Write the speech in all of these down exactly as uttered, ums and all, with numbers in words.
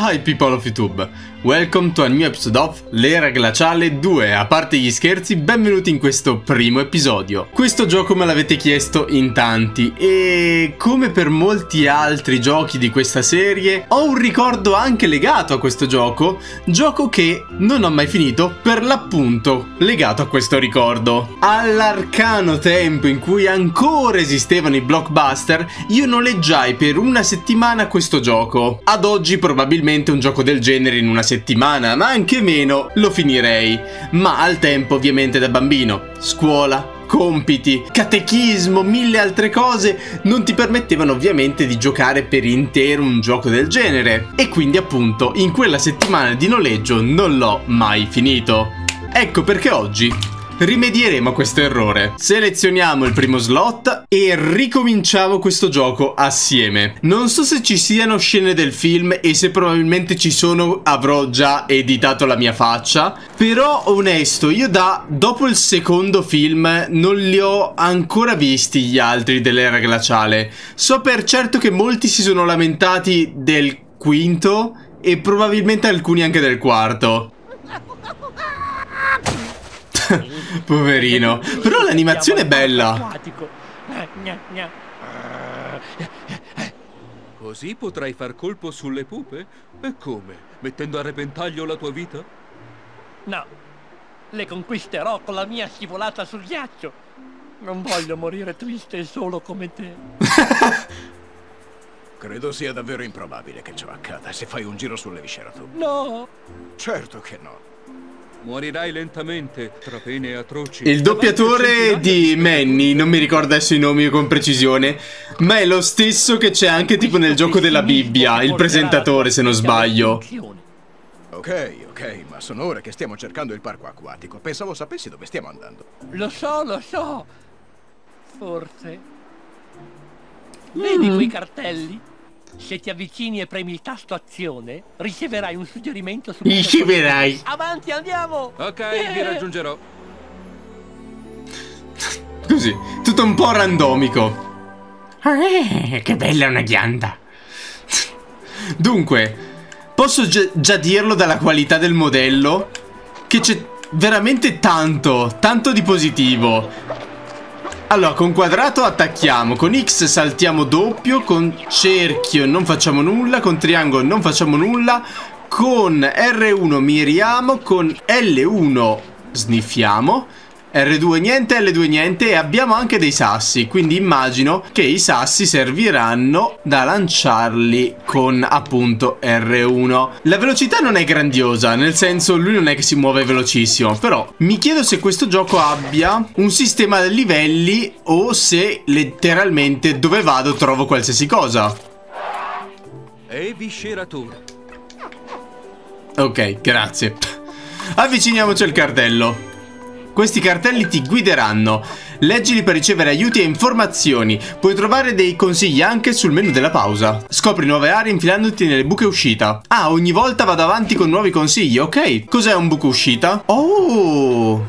Hi people of YouTube, welcome to a new episode of L'Era Glaciale due. A parte gli scherzi, benvenuti in questo primo episodio. Questo gioco me l'avete chiesto in tanti e come per molti altri giochi di questa serie ho un ricordo anche legato a questo gioco, gioco che non ho mai finito, per l'appunto legato a questo ricordo. All'arcano tempo in cui ancora esistevano i blockbuster, io noleggiai per una settimana questo gioco. Ad oggi probabilmente un gioco del genere in una settimana, ma anche meno, lo finirei. Ma al tempo ovviamente da bambino, scuola, compiti, catechismo, mille altre cose non ti permettevano ovviamente di giocare per intero un gioco del genere. E quindi appunto in quella settimana di noleggio non l'ho mai finito. Ecco perché oggi rimedieremo a questo errore. Selezioniamo il primo slot e ricominciamo questo gioco assieme. Non so se ci siano scene del film e se probabilmente ci sono avrò già editato la mia faccia, però onesto, io da dopo il secondo film non li ho ancora visti gli altri dell'Era Glaciale. So per certo che molti si sono lamentati del quinto e probabilmente alcuni anche del quarto. Poverino. Però l'animazione è bella. Così potrai far colpo sulle pupe? E come? Mettendo a repentaglio la tua vita? No, le conquisterò con la mia scivolata sul ghiaccio. Non voglio morire triste e solo come te. Credo sia davvero improbabile che ciò accada se fai un giro sulle viscere tu. No! Certo che no. Morirai lentamente tra pene atroci. Il doppiatore di Manny, non mi ricordo adesso i nomi con precisione, ma è lo stesso che c'è anche tipo nel gioco della Bibbia, il presentatore se non sbaglio. Ok, ok, ma sono ore che stiamo cercando il parco acquatico. Pensavo sapessi dove stiamo andando. Lo so, lo so. Forse. Vedi quei cartelli? Se ti avvicini e premi il tasto azione, riceverai un suggerimento su... Riceverai. Avanti, andiamo! Ok, eh. vi raggiungerò. Così, tutto un po' randomico. Eh, che bella una ghianda. Dunque, posso gi già dirlo dalla qualità del modello, che c'è veramente tanto, tanto di positivo. Allora, con quadrato attacchiamo, con X saltiamo doppio, con cerchio non facciamo nulla, con triangolo non facciamo nulla, con R uno miriamo, con L uno sniffiamo, R due niente, L due niente e abbiamo anche dei sassi, quindi immagino che i sassi serviranno da lanciarli con appunto R uno. La velocità non è grandiosa, nel senso lui non è che si muove velocissimo, però mi chiedo se questo gioco abbia un sistema di livelli o se letteralmente dove vado trovo qualsiasi cosa. E visceratore. Ok, grazie. Avviciniamoci al cartello. Questi cartelli ti guideranno. Leggili per ricevere aiuti e informazioni. Puoi trovare dei consigli anche sul menu della pausa. Scopri nuove aree infilandoti nelle buche uscita. Ah, ogni volta vado avanti con nuovi consigli, ok. Cos'è un buco uscita? Oh!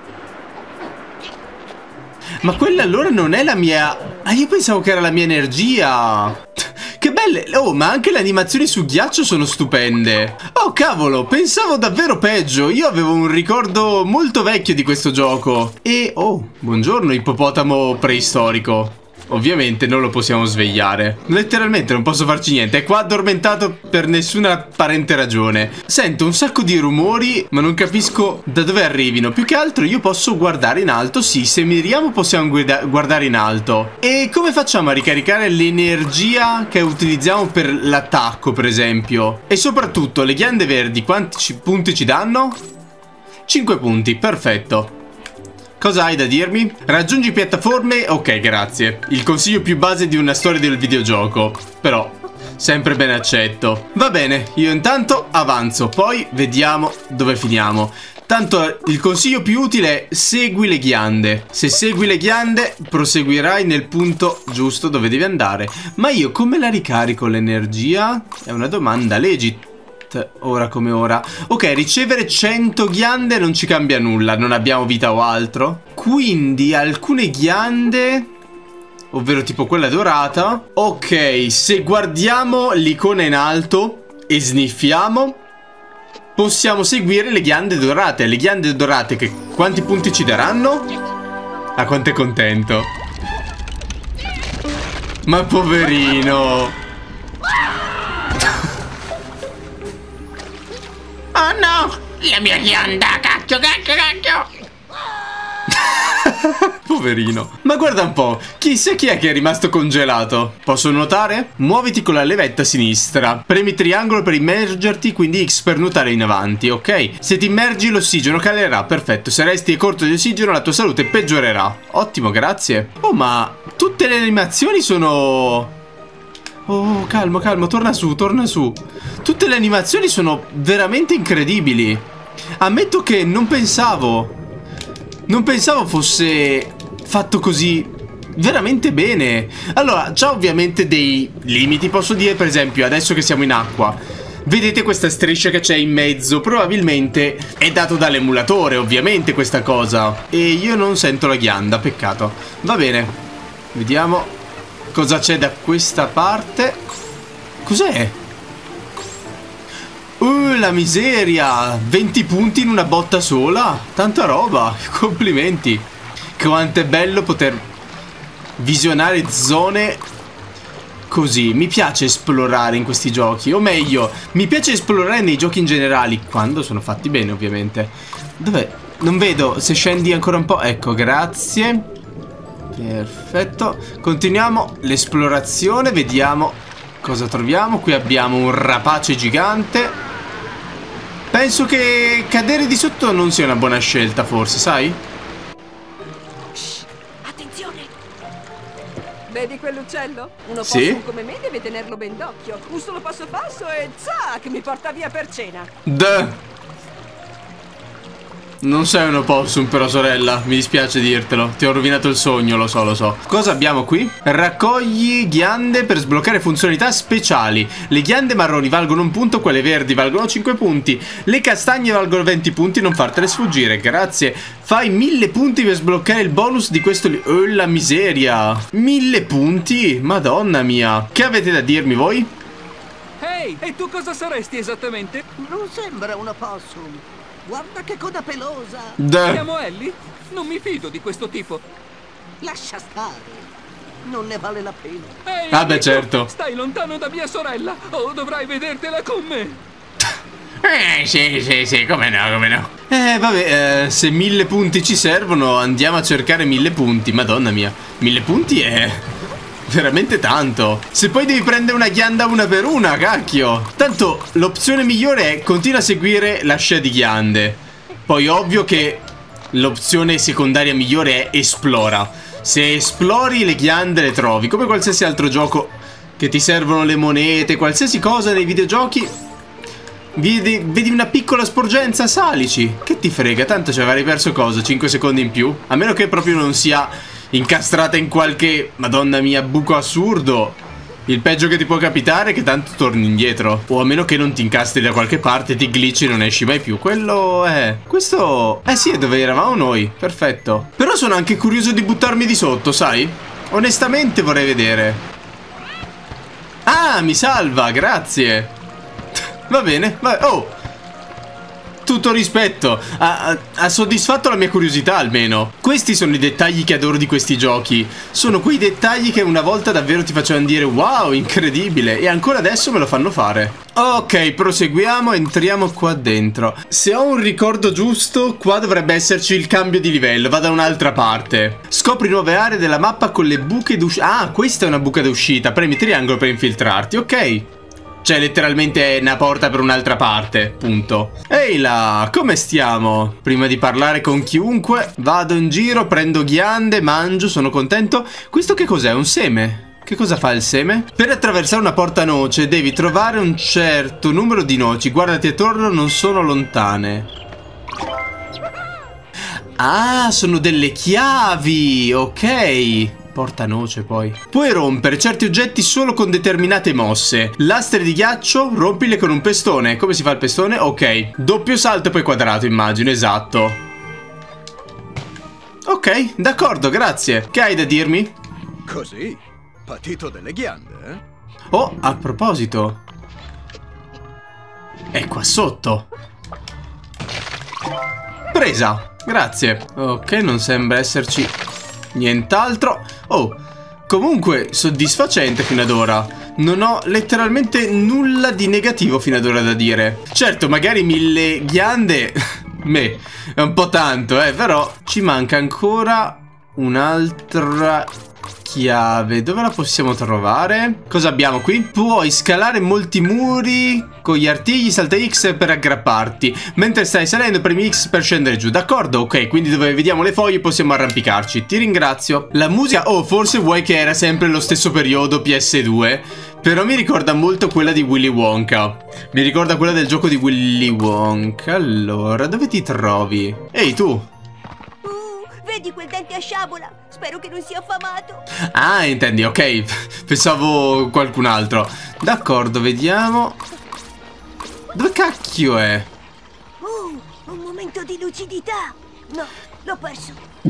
Ma quella allora non è la mia... Ah, io pensavo che era la mia energia. Che belle! Oh, ma anche le animazioni su ghiaccio sono stupende. Oh, cavolo, pensavo davvero peggio. Io avevo un ricordo molto vecchio di questo gioco. E, oh, buongiorno ippopotamo preistorico. Ovviamente non lo possiamo svegliare. Letteralmente non posso farci niente. È qua addormentato per nessuna apparente ragione. Sento un sacco di rumori, ma non capisco da dove arrivino. Più che altro io posso guardare in alto. Sì, se miriamo possiamo guardare in alto. E come facciamo a ricaricare l'energia che utilizziamo per l'attacco, per esempio? E soprattutto, le ghiande verdi quanti punti ci danno? cinque punti, perfetto. Cosa hai da dirmi? Raggiungi piattaforme? Ok, grazie. Il consiglio più base di una storia del videogioco. Però, sempre ben accetto. Va bene, io intanto avanzo, poi vediamo dove finiamo. Tanto il consiglio più utile è segui le ghiande. Se segui le ghiande, proseguirai nel punto giusto dove devi andare. Ma io come la ricarico l'energia? È una domanda legit. Ora come ora. Ok, ricevere cento ghiande non ci cambia nulla. Non abbiamo vita o altro. Quindi alcune ghiande, ovvero tipo quella dorata. Ok, se guardiamo l'icona in alto e sniffiamo, possiamo seguire le ghiande dorate. Le ghiande dorate che quanti punti ci daranno? Ah, quanto è contento. Ma poverino. Oh no, la mia ghianda, cacchio, cacchio, cacchio. Poverino. Ma guarda un po', chissà chi è che è rimasto congelato. Posso nuotare? Muoviti con la levetta a sinistra. Premi triangolo per immergerti, quindi X per nuotare in avanti, ok? Se ti immergi l'ossigeno calerà, perfetto. Se resti corto di ossigeno la tua salute peggiorerà. Ottimo, grazie. Oh, ma tutte le animazioni sono... Oh, calmo, calmo, torna su, torna su. Tutte le animazioni sono veramente incredibili. Ammetto che non pensavo... Non pensavo fosse fatto così veramente bene. Allora, c'ha ovviamente dei limiti, posso dire, per esempio, adesso che siamo in acqua. Vedete questa striscia che c'è in mezzo? Probabilmente è dato dall'emulatore, ovviamente, questa cosa. E io non sento la ghianda, peccato. Va bene, vediamo cosa c'è da questa parte. Cos'è? Uh, la miseria! venti punti in una botta sola! Tanta roba! Complimenti! Quanto è bello poter visionare zone così. Mi piace esplorare in questi giochi. O meglio, mi piace esplorare nei giochi in generale, quando sono fatti bene, ovviamente. Dov'è? Non vedo. Se scendi ancora un po'. Ecco, grazie. Perfetto. Continuiamo l'esplorazione. Vediamo cosa troviamo. Qui abbiamo un rapace gigante. Penso che cadere di sotto non sia una buona scelta, forse, sai? Shh, attenzione! Vedi quell'uccello? Uno sì? possum come me deve tenerlo ben d'occhio. Un solo passo falso e zac, mi porta via per cena. Duh. Non sei un opossum però, sorella. Mi dispiace dirtelo. Ti ho rovinato il sogno, lo so, lo so. Cosa abbiamo qui? Raccogli ghiande per sbloccare funzionalità speciali. Le ghiande marroni valgono un punto, quelle verdi valgono cinque punti. Le castagne valgono venti punti, non fartele sfuggire, grazie. Fai mille punti per sbloccare il bonus di questo... Oh, la miseria. Mille punti? Madonna mia. Che avete da dirmi voi? Ehi, e tu cosa saresti esattamente? Non sembra una possum. Guarda che coda pelosa. Duh. Chiamo Ellie? Non mi fido di questo tipo. Lascia stare. Non ne vale la pena. Ehi, ah beh, amico, certo. Stai lontano da mia sorella o dovrai vedertela con me. Eh, sì, sì, sì, come no, come no. Eh, vabbè, eh, se mille punti ci servono, andiamo a cercare mille punti. Madonna mia, mille punti è... veramente tanto. Se poi devi prendere una ghianda una per una, cacchio. Tanto l'opzione migliore è continua a seguire la scia di ghiande. Poi ovvio che l'opzione secondaria migliore è esplora. Se esplori le ghiande le trovi. Come qualsiasi altro gioco che ti servono le monete, qualsiasi cosa nei videogiochi. Vedi, vedi una piccola sporgenza, salici. Che ti frega, tanto ci avrei perso cosa? cinque secondi in più? A meno che proprio non sia... incastrata in qualche, madonna mia, buco assurdo. Il peggio che ti può capitare è che tanto torni indietro. O a meno che non ti incastri da qualche parte, ti glitchi e non esci mai più. Quello è... questo... eh sì, è dove eravamo noi. Perfetto. Però sono anche curioso di buttarmi di sotto, sai? Onestamente vorrei vedere. Ah, mi salva, grazie. Va bene, va... oh, tutto rispetto, ha, ha, ha soddisfatto la mia curiosità almeno. Questi sono i dettagli che adoro di questi giochi. Sono quei dettagli che una volta davvero ti facevano dire wow, incredibile. E ancora adesso me lo fanno fare. Ok, proseguiamo, entriamo qua dentro. Se ho un ricordo giusto, qua dovrebbe esserci il cambio di livello. Va da un'altra parte. Scopri nuove aree della mappa con le buche d'uscita. Ah, questa è una buca d'uscita. Premi triangolo per infiltrarti, ok. Cioè letteralmente è una porta per un'altra parte, punto. Ehi là, come stiamo? Prima di parlare con chiunque, vado in giro, prendo ghiande, mangio, sono contento. Questo che cos'è? Un seme? Che cosa fa il seme? Per attraversare una porta noce devi trovare un certo numero di noci. Guardati attorno, non sono lontane. Ah, sono delle chiavi, ok. Porta noce poi. Puoi rompere certi oggetti solo con determinate mosse. Lastre di ghiaccio, rompile con un pestone. Come si fa il pestone? Ok. Doppio salto e poi quadrato, immagino, esatto. Ok, d'accordo, grazie. Che hai da dirmi? Così? Patito delle ghiande, eh? Oh, a proposito. È qua sotto. Presa. Grazie. Ok, non sembra esserci nient'altro. Oh, comunque soddisfacente fino ad ora. Non ho letteralmente nulla di negativo fino ad ora da dire. Certo, magari mille ghiande me, è un po' tanto, eh. Però ci manca ancora un'altra chiave. Dove la possiamo trovare? Cosa abbiamo qui? Puoi scalare molti muri con gli artigli, salta X per aggrapparti. Mentre stai salendo premi X per scendere giù. D'accordo? Ok, quindi dove vediamo le foglie possiamo arrampicarci. Ti ringrazio. La musica... Oh, forse vuoi che era sempre lo stesso periodo P S due? Però mi ricorda molto quella di Willy Wonka. Mi ricorda quella del gioco di Willy Wonka. Allora, dove ti trovi? Ehi, tu! Vedi quel dente a sciabola? Spero che non sia affamato. Ah, intendi, ok. Pensavo qualcun altro. D'accordo, vediamo. Dove cacchio è? Oh, un momento di lucidità. No, l'ho perso.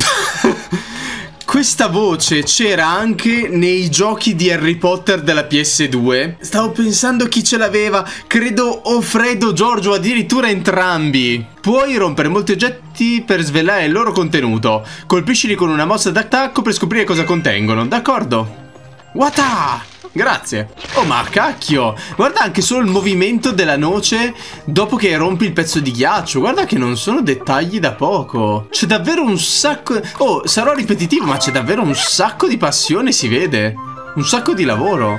Questa voce c'era anche nei giochi di Harry Potter della P S due. Stavo pensando chi ce l'aveva. Credo o Fred o Giorgio, addirittura entrambi. Puoi rompere molti oggetti per svelare il loro contenuto. Colpiscili con una mossa d'attacco per scoprire cosa contengono. D'accordo? Wata! Grazie. Oh, ma cacchio, guarda anche solo il movimento della noce dopo che rompi il pezzo di ghiaccio. Guarda che non sono dettagli da poco. C'è davvero un sacco... Oh, sarò ripetitivo, ma c'è davvero un sacco di passione, si vede. Un sacco di lavoro.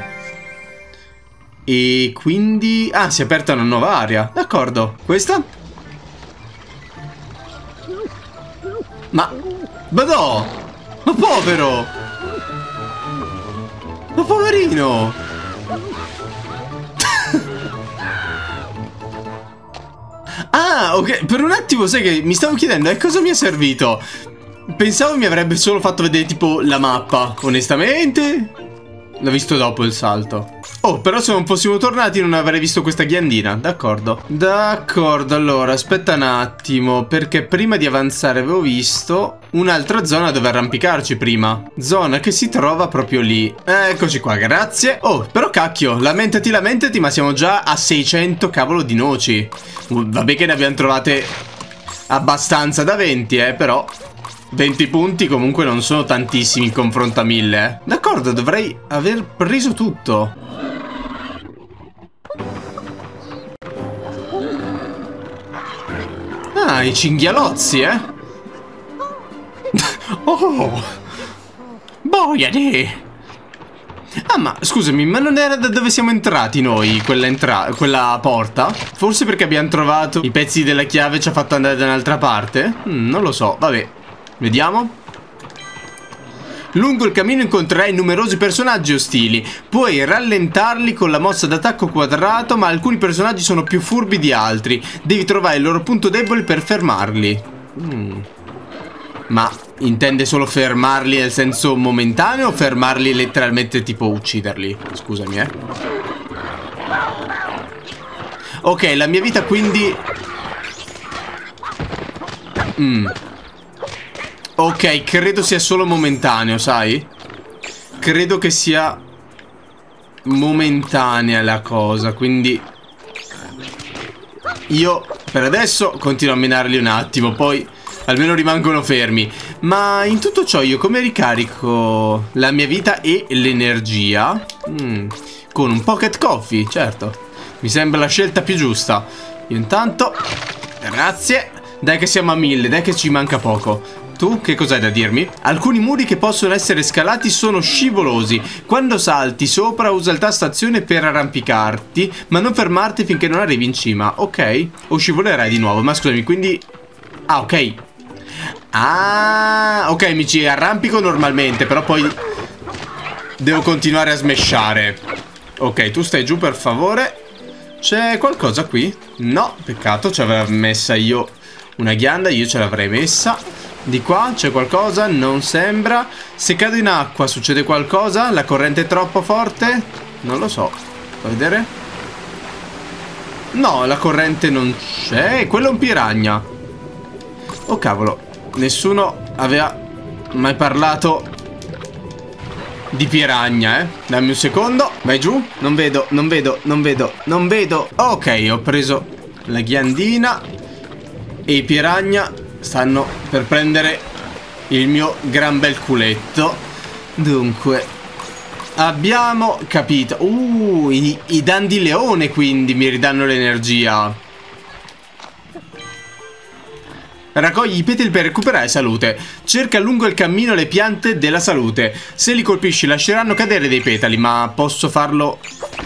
E quindi... Ah, si è aperta una nuova area. D'accordo. Questa? Ma... Ma no! Ma povero! Ma poverino! Ah, ok. Per un attimo, sai che mi stavo chiedendo a cosa mi è servito. Pensavo mi avrebbe solo fatto vedere tipo la mappa. Onestamente l'ho visto dopo il salto. Oh, però se non fossimo tornati non avrei visto questa ghiandina. D'accordo. D'accordo, allora aspetta un attimo, perché prima di avanzare avevo visto un'altra zona dove arrampicarci prima. Zona che si trova proprio lì. Eccoci qua, grazie. Oh, però cacchio, lamentati, lamentati, ma siamo già a seicento cavolo di noci. uh, Vabbè che ne abbiamo trovate abbastanza da venti, eh, però venti punti comunque non sono tantissimi in confronto a mille, eh. D'accordo, dovrei aver preso tutto. Ah, i cinghialozzi, eh. Oh, boiade. Ah, ma scusami, ma non era da dove siamo entrati noi quella, entra quella porta? Forse perché abbiamo trovato i pezzi della chiave ci ha fatto andare da un'altra parte? Mm, non lo so, vabbè. Vediamo. Lungo il cammino incontrerai numerosi personaggi ostili. Puoi rallentarli con la mossa d'attacco quadrato, ma alcuni personaggi sono più furbi di altri. Devi trovare il loro punto debole per fermarli. Mm. Ma intende solo fermarli nel senso momentaneo o fermarli letteralmente tipo ucciderli? Scusami, eh. Ok, la mia vita quindi... Mm. Ok, credo sia solo momentaneo, sai? Credo che sia momentanea la cosa, quindi io per adesso continuo a minarli un attimo, poi almeno rimangono fermi. Ma in tutto ciò io come ricarico la mia vita e l'energia? Mm, con un pocket coffee, certo. Mi sembra la scelta più giusta. Io intanto... Grazie. Dai che siamo a mille, dai che ci manca poco. Tu che cos'hai da dirmi? Alcuni muri che possono essere scalati sono scivolosi. Quando salti sopra usa il tasto azione per arrampicarti, ma non fermarti finché non arrivi in cima. Ok? O scivolerai di nuovo. Ma scusami, quindi... Ah, ok. Ah, ok, mi ci arrampico normalmente, però poi devo continuare a smashare. Ok, tu stai giù per favore. C'è qualcosa qui? No, peccato, ci avevo messa io una ghianda, io ce l'avrei messa. Di qua c'è qualcosa? Non sembra. Se cado in acqua succede qualcosa? La corrente è troppo forte? Non lo so. Fa vedere? No, la corrente non c'è. Quello è un piranha. Oh cavolo. Nessuno aveva mai parlato di piranha, eh. Dammi un secondo. Vai giù. Non vedo, non vedo, non vedo, non vedo. Ok, ho preso la ghiandina. E i piranha stanno per prendere il mio gran bel culetto. Dunque, abbiamo capito. Uh, i, i dandileone quindi mi ridanno l'energia. Raccogli i petali per recuperare salute. Cerca lungo il cammino le piante della salute. Se li colpisci lasceranno cadere dei petali, ma posso farlo...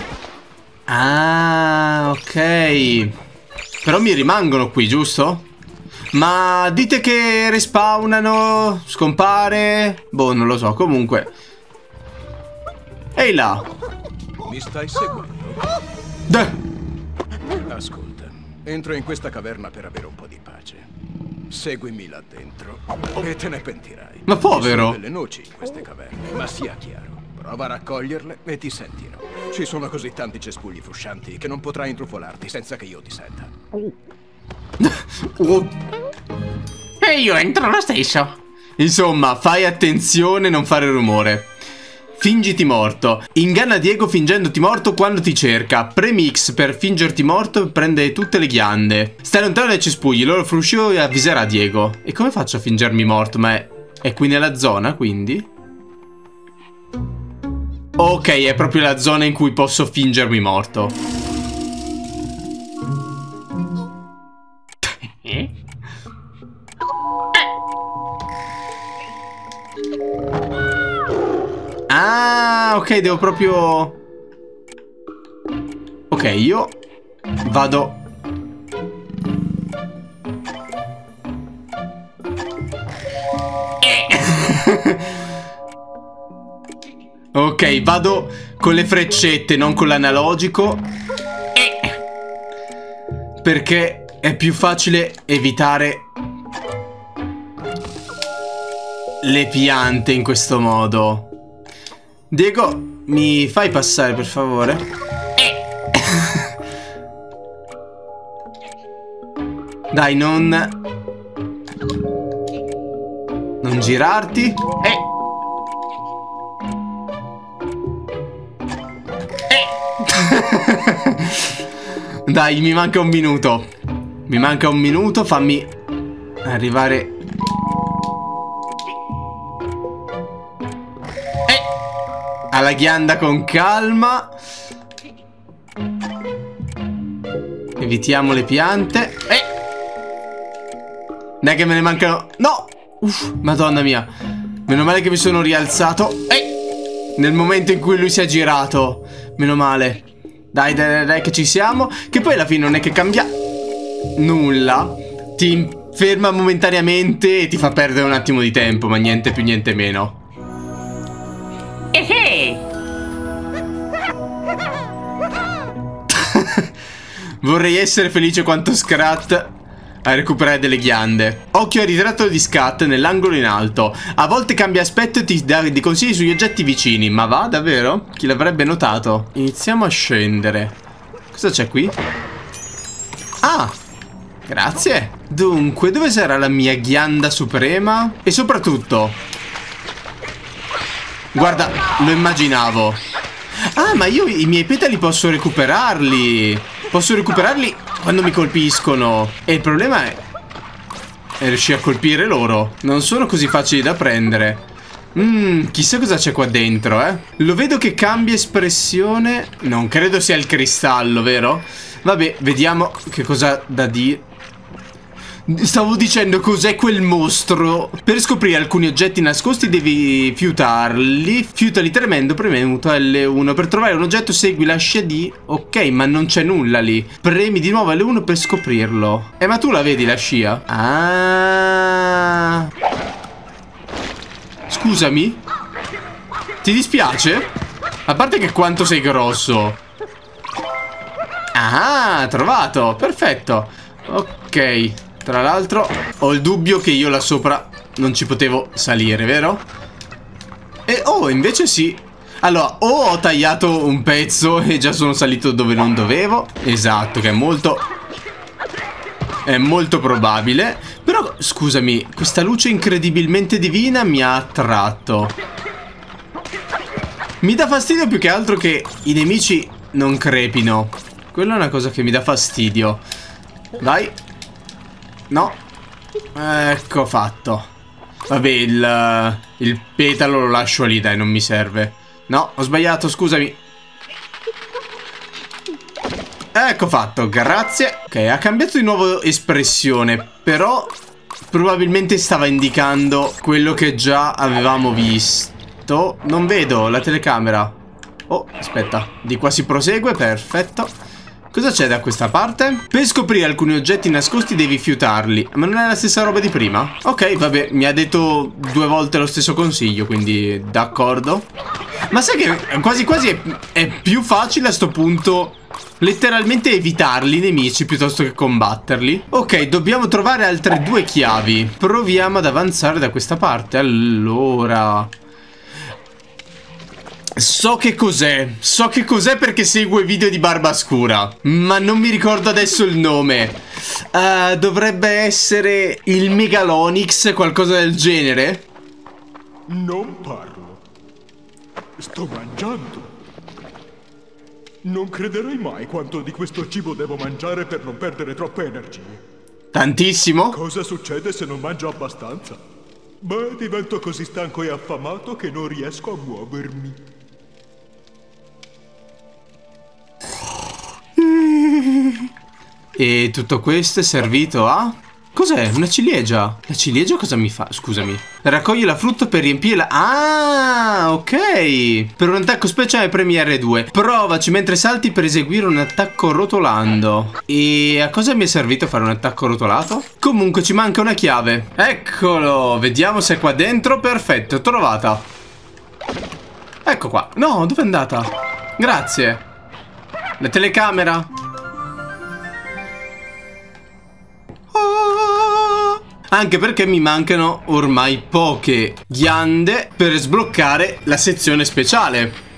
Ah, ok. Però mi rimangono qui, giusto? Ma dite che respawnano, scompare... Boh, non lo so, comunque. Ehi là. Mi stai seguendo? Deh. Ascolta, entro in questa caverna per avere un po' di pace. Seguimi là dentro e te ne pentirai. Ma povero. Ci sono delle noci in queste caverne, ma sia chiaro, prova a raccoglierle e ti sentirò. Ci sono così tanti cespugli fruscianti che non potrai intrufolarti senza che io ti senta. Oh. E io entro lo stesso. Insomma, fai attenzione, non fare rumore. Fingiti morto. Inganna Diego fingendoti morto quando ti cerca. Premi X per fingerti morto e prende tutte le ghiande. Stai lontano dai cespugli, loro fruscio e avviserà Diego. E come faccio a fingermi morto? Ma è, è qui nella zona, quindi? Ok, è proprio la zona in cui posso fingermi morto. Ah, ok, devo proprio... Ok, io vado... Ok, vado con le freccette, non con l'analogico. Perché è più facile evitare le piante in questo modo. Diego, mi fai passare per favore? Dai, non... Non girarti. Eh. Eh. Dai, mi manca un minuto. Mi manca un minuto, fammi arrivare... alla ghianda con calma. Evitiamo le piante. Eh. Dai che me ne mancano. No. Uff, madonna mia. Meno male che mi sono rialzato. Eh. Nel momento in cui lui si è girato. Meno male. Dai dai dai, dai che ci siamo. Che poi alla fine non è che cambia nulla. Ti ferma momentaneamente e ti fa perdere un attimo di tempo. Ma niente più niente meno. Vorrei essere felice quanto Scrat a recuperare delle ghiande. Occhio al ritratto di Scat nell'angolo in alto. A volte cambia aspetto e ti dà dei consigli sugli oggetti vicini. Ma va, davvero? Chi l'avrebbe notato? Iniziamo a scendere. Cosa c'è qui? Ah, grazie. Dunque, dove sarà la mia ghianda suprema? E soprattutto, guarda, lo immaginavo. Ah, ma io i miei petali posso recuperarli. Posso recuperarli quando mi colpiscono. E il problema è È riuscire a colpire loro. Non sono così facili da prendere. Mmm, chissà cosa c'è qua dentro, eh. Lo vedo che cambia espressione. Non credo sia il cristallo, vero? Vabbè, vediamo che cosa ha da dire. Stavo dicendo cos'è quel mostro. Per scoprire alcuni oggetti nascosti devi fiutarli. Fiutali tremendo premuto L uno. Per trovare un oggetto segui la scia D. Ok, ma non c'è nulla lì. Premi di nuovo L uno per scoprirlo. Eh, ma tu la vedi la scia? Ah. Scusami. Ti dispiace? A parte che quanto sei grosso. Ah, trovato. Perfetto. Ok. Tra l'altro ho il dubbio che io là sopra non ci potevo salire, vero? E oh, invece sì. Allora, o ho tagliato un pezzo e già sono salito dove non dovevo. Esatto, che è molto... È molto probabile. Però, scusami, questa luce incredibilmente divina mi ha attratto. Mi dà fastidio più che altro che i nemici non crepino. Quella è una cosa che mi dà fastidio. Dai. No. Ecco fatto. Vabbè, il, il petalo lo lascio lì, dai, non mi serve. No, ho sbagliato, scusami. Ecco fatto, grazie. Ok, ha cambiato di nuovo espressione, però probabilmente stava indicando quello che già avevamo visto. Non vedo la telecamera. Oh, aspetta, di qua si prosegue, perfetto. Cosa c'è da questa parte? Per scoprire alcuni oggetti nascosti devi fiutarli. Ma non è la stessa roba di prima? Ok, vabbè, mi ha detto due volte lo stesso consiglio, quindi d'accordo. Ma sai che quasi quasi è, è più facile a sto punto letteralmente evitarli i nemici piuttosto che combatterli. Ok, dobbiamo trovare altre due chiavi. Proviamo ad avanzare da questa parte. Allora... So che cos'è, so che cos'è perché seguo i video di Barbascura, ma non mi ricordo adesso il nome. uh, Dovrebbe essere il Megalonyx, qualcosa del genere. Non parlo, sto mangiando. Non crederai mai quanto di questo cibo devo mangiare per non perdere troppe energie. Tantissimo? Cosa succede se non mangio abbastanza? Beh, divento così stanco e affamato che non riesco a muovermi. E tutto questo è servito a... Cos'è? Una ciliegia. La ciliegia cosa mi fa? Scusami. Raccogli la frutta per riempirla. Ah, ok. Per un attacco speciale premi erre due. Provaci mentre salti per eseguire un attacco rotolando. E a cosa mi è servito fare un attacco rotolato? Comunque ci manca una chiave. Eccolo. Vediamo se è qua dentro. Perfetto, trovata. Ecco qua. No, dove è andata? Grazie. La telecamera. Anche perché mi mancano ormai poche ghiande per sbloccare la sezione speciale.